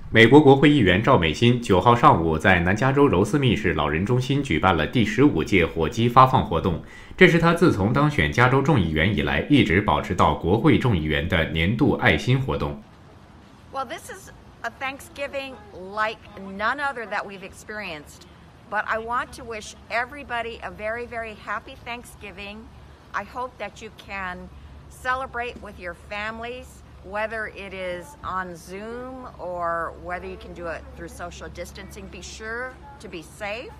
美国国会议员赵美心9号上午在南加州柔斯密市老人中心举办了第15届火鸡发放活动，这是她自从当选加州众议员以来一直保持到国会众议员的年度爱心活动。 Well, this is a Thanksgiving like none other that we've experienced, but I want to wish everybody a very, very happy Thanksgiving. I hope that you can celebrate with your families.Whether it is on Zoom or whether you can do it through social distancing, be sure to be safe,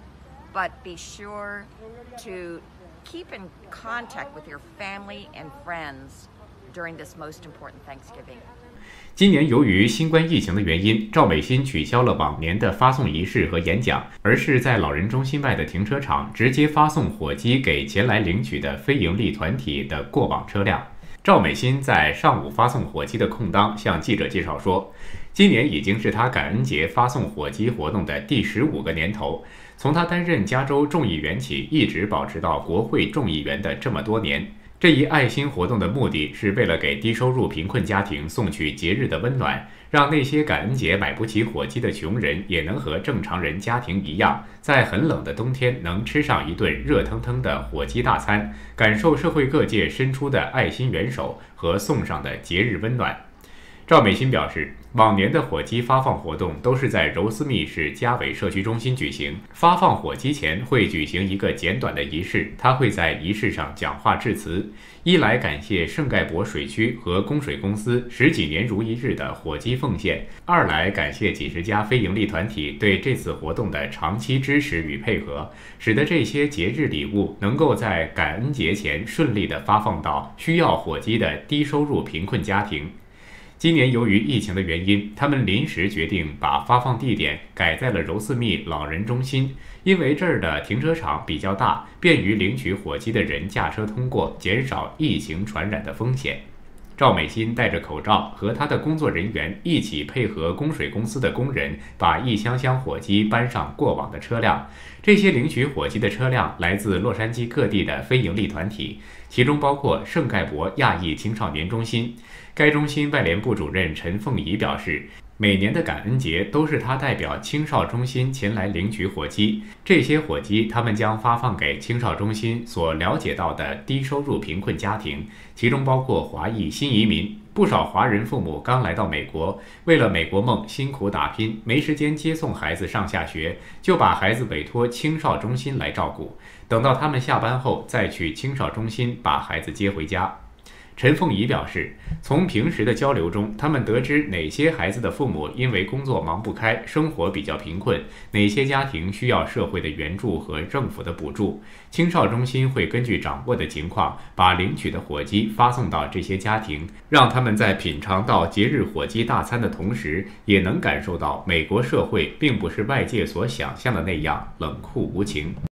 but be sure to keep in contact with your family and friends during this most important Thanksgiving. 今年由于新冠疫情的原因，赵美心取消了往年的发送仪式和演讲，而是在老人中心外的停车场直接发送火鸡给前来领取的非营利团体的过往车辆。赵美心在上午发送火鸡的空当向记者介绍说，今年已经是她感恩节发送火鸡活动的第15个年头，从她担任加州众议员起，一直保持到国会众议员的这么多年。这一爱心活动的目的是为了给低收入贫困家庭送去节日的温暖，让那些感恩节买不起火鸡的穷人也能和正常人家庭一样，在很冷的冬天能吃上一顿热腾腾的火鸡大餐，感受社会各界伸出的爱心援手和送上的节日温暖。赵美心表示，往年的火鸡发放活动都是在柔斯密市加韦社区中心举行，发放火鸡前会举行一个简短的仪式，她会在仪式上讲话致辞，一来感谢圣盖博水区和供水公司10几年如一日的火鸡奉献，二来感谢几十家非营利团体对这次活动的长期支持与配合，使得这些节日礼物能够在感恩节前顺利地发放到需要火鸡的低收入贫困家庭。今年由于疫情的原因，他们临时决定把发放地点改在了柔斯密老人中心，因为这儿的停车场比较大，便于领取火鸡的人驾车通过，减少疫情传染的风险。赵美心戴着口罩，和他的工作人员一起配合供水公司的工人，把一箱箱火鸡搬上过往的车辆。这些领取火鸡的车辆来自洛杉矶各地的非营利团体，其中包括圣盖博亚裔青少年中心。该中心外联部主任陈凤仪表示，每年的感恩节都是他代表青少中心前来领取火鸡，这些火鸡他们将发放给青少中心所了解到的低收入贫困家庭，其中包括华裔新移民。不少华人父母刚来到美国，为了美国梦辛苦打拼，没时间接送孩子上下学，就把孩子委托青少中心来照顾，等到他们下班后再去青少中心把孩子接回家。陈凤仪表示，从平时的交流中，他们得知哪些孩子的父母因为工作忙不开，生活比较贫困，哪些家庭需要社会的援助和政府的补助。青少中心会根据掌握的情况，把领取的火鸡发送到这些家庭，让他们在品尝到节日火鸡大餐的同时，也能感受到美国社会并不是外界所想象的那样冷酷无情。